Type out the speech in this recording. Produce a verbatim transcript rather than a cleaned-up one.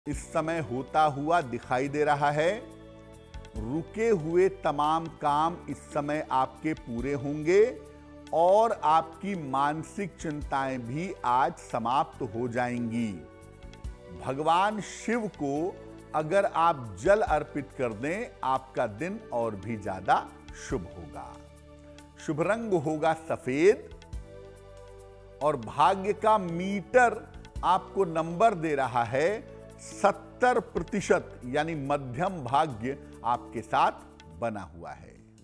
इस समय होता हुआ दिखाई दे रहा है। रुके हुए तमाम काम इस समय आपके पूरे होंगे और आपकी मानसिक चिंताएं भी आज समाप्त हो जाएंगी। भगवान शिव को अगर आप जल अर्पित कर दें, आपका दिन और भी ज्यादा शुभ होगा। शुभ रंग होगा सफेद और भाग्य का मीटर आपको नंबर दे रहा है सत्तर प्रतिशत, यानी मध्यम भाग्य आपके साथ बना हुआ है।